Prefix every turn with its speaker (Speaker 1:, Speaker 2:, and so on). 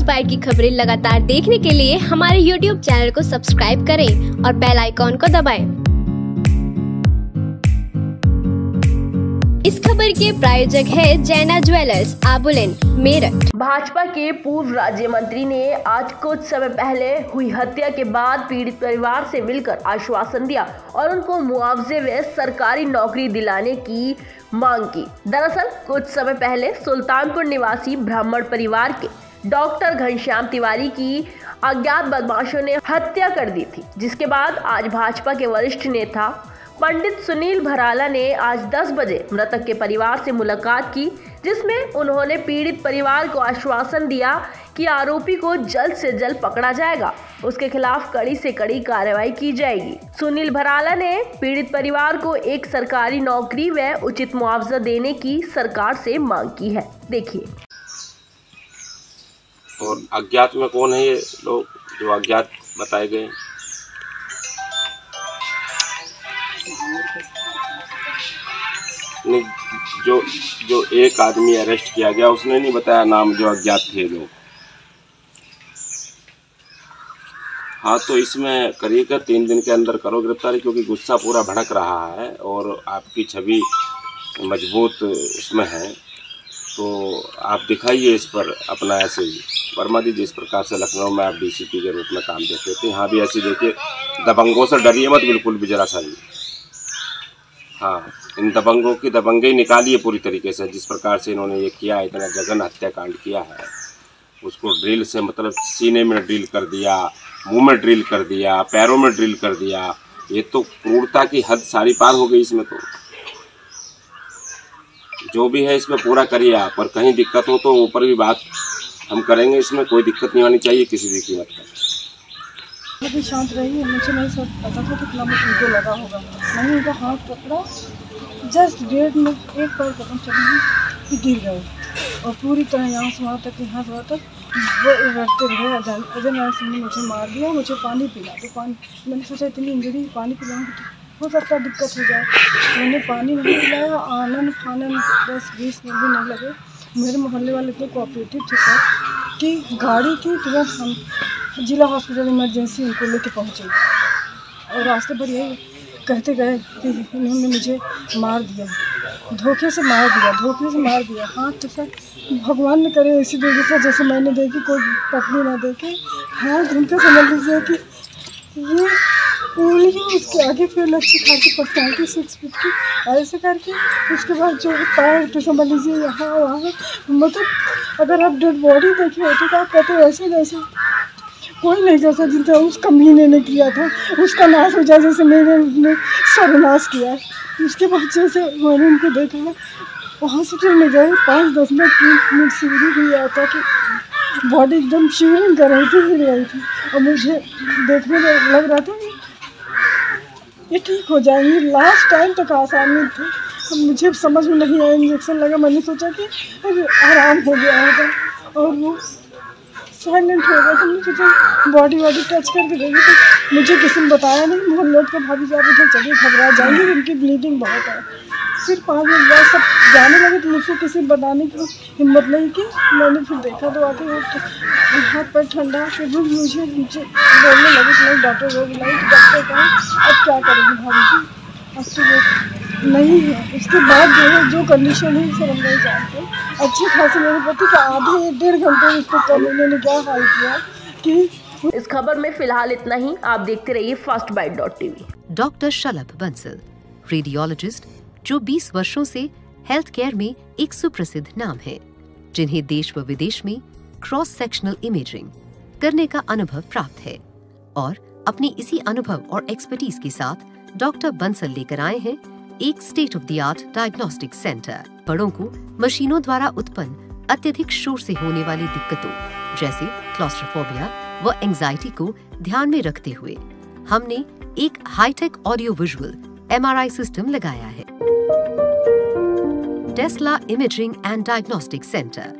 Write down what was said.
Speaker 1: Inspire की खबरें लगातार देखने के लिए हमारे YouTube चैनल को सब्सक्राइब करें और बेल आइकॉन को दबाएं। इस खबर के प्रायोजक है जैना ज्वेलर्स, आबुलेन, मेरठ।
Speaker 2: भाजपा के पूर्व राज्य मंत्री ने आज कुछ समय पहले हुई हत्या के बाद पीड़ित परिवार से मिलकर आश्वासन दिया और उनको मुआवजे व सरकारी नौकरी दिलाने की मांग की। दरअसल कुछ समय पहले सुल्तानपुर निवासी ब्राह्मण परिवार के डॉक्टर घनश्याम तिवारी की अज्ञात बदमाशों ने हत्या कर दी थी, जिसके बाद आज भाजपा के वरिष्ठ नेता पंडित सुनील भराला ने आज 10 बजे मृतक के परिवार से मुलाकात की, जिसमें उन्होंने पीड़ित परिवार को आश्वासन दिया कि आरोपी को जल्द से जल्द पकड़ा जाएगा, उसके खिलाफ कड़ी से कड़ी कार्रवाई की जाएगी। सुनील भराला ने पीड़ित परिवार को एक सरकारी नौकरी व उचित मुआवजा देने की सरकार से मांग की है। देखिए।
Speaker 3: और अज्ञात में कौन है ये लोग जो अज्ञात बताए गए? नहीं, जो एक आदमी अरेस्ट किया गया उसने नहीं बताया नाम, जो अज्ञात थे लोग। हाँ, तो इसमें करिएगा 3 दिन के अंदर करो गिरफ्तारी, क्योंकि गुस्सा पूरा भड़क रहा है और आपकी छवि मजबूत उसमें है। तो आप दिखाइए इस पर अपना ऐसे ही। वर्मा जी, जिस प्रकार से लखनऊ में आप डीसीपी के रूप में काम देते थे, यहाँ भी ऐसे देखिए, दबंगों से डरिए मत बिल्कुल भी, जरा सा भी। हाँ, इन दबंगों की दबंगई निकालिए पूरी तरीके से। जिस प्रकार से इन्होंने ये किया, इतना जघन्य हत्याकांड किया है, उसको ड्रिल से मतलब सीने में ड्रिल कर दिया, मुंह में ड्रिल कर दिया, पैरों में ड्रिल कर दिया। ये तो क्रूरता की हद सारी पार हो गई इसमें। तो जो भी है इसमें पूरा करिए आप, और कहीं दिक्कत हो तो ऊपर भी बात हम करेंगे। इसमें कोई दिक्कत नहीं होनी चाहिए किसी भी कीमत पर।
Speaker 4: मुझे शांत रही, मुझे नहीं सब पता था कितना मुझे उनको लगा होगा। मैंने उनका हाथ पकड़ा, जस्ट 1.5 मिनट एक बार कदम चली गिर गए और पूरी तरह यहाँ से वहाँ तक वो रटते रहे। अजय नारायण सिंह ने मुझे मार दिया, मुझे पानी पिला तो पानी। मैंने सोचा इतनी इंजरी, पानी पिलाऊंगी तो हो सकता है दिक्कत हो जाए। मैंने पानी नहीं पिलाया, आनन फानन 10-20 मिनट भी नहीं लगे। मेरे मोहल्ले वाले इतने कोऑपरेटिव थे सर कि गाड़ी की तुरंत हम जिला हॉस्पिटल इमरजेंसी उनको लेके पहुँचे और रास्ते पर यही कहते गए कि इन्होंने मुझे मार दिया, धोखे से मार दिया। हाँ, तो सर भगवान ने करे ऐसी देखी जैसे मैंने देखी, कोई पत्नी ना देखे। हाँ, उनका समझ लीजिए कि ये उंगली उसके आगे फिर लक्ष्य खा के पर्सनैलिटी 6 फीट की ऐसे करके, उसके बाद जो पैर तो समझ लीजिए यहाँ वहाँ, मतलब अगर आप डेड बॉडी देखी होती तो आप कहते वैसे जैसे कोई नहीं कर सकता जितना उसका महीने ने किया था, उसका नाश हो जाए जैसे मेरे ने सर्वनाश किया। उसके बाद जैसे मैंने उनको देखा, हॉस्पिटल में गए 5-10 मिनट सीढ़ी हुई आता कि बॉडी एकदम शिवरिंग कर रही थी, हिल रही थी और मुझे देखने में लग रहा था ये ठीक हो जाएंगे। लास्ट टाइम तक आसानी थी, मुझे समझ में नहीं आया। इंजेक्शन लगा, मैंने सोचा कि आराम हो गया होगा और वो साइलेंट हो गया। तो मैंने सोचा बॉडी टच करके देखी तो मुझे किसी ने बताया नहीं। मोहल्ले के भाभी साहब उधर चलिए घबरा जाएंगे, उनकी ब्लीडिंग बहुत है। फिर 5 मिनट बाद सब जाने लगे तो मुझसे किसी बताने की हिम्मत नहीं की। मैंने फिर देखा तो आके वो हाथ पर ठंडा, फिर भी मुझे बोलने लगे कि नहीं डॉक्टर को बुलाई। डॉक्टर कहा अब क्या करेंगे भाभी जी, अब तो वो नहीं है। उसके बाद जो है जो कंडीशन है सर हम नहीं जानते। अच्छे खासे मेरे पति का आधे 1.5 घंटे उसको कल उन्होंने क्या हाल किया कि।
Speaker 2: इस खबर में फिलहाल इतना ही। आप देखते रहिए fastbite.tv।
Speaker 5: डॉक्टर शलभ बंसल, रेडियोलॉजिस्ट जो 20 वर्षों से हेल्थ केयर में एक सुप्रसिद्ध नाम है, जिन्हें देश व विदेश में क्रॉस सेक्शनल इमेजिंग करने का अनुभव प्राप्त है। और अपनी इसी अनुभव और एक्सपर्टीज के साथ डॉक्टर बंसल लेकर आए हैं एक state of the art diagnostic centre. बड़ों को मशीनों द्वारा उत्पन्न अत्यधिक शोर से होने वाली दिक्कतों जैसे क्लॉस्ट्रोफोबिया व एंजाइटी को ध्यान में रखते हुए हमने एक hi tech audio visual MRI system लगाया है। Tesla imaging and diagnostic centre.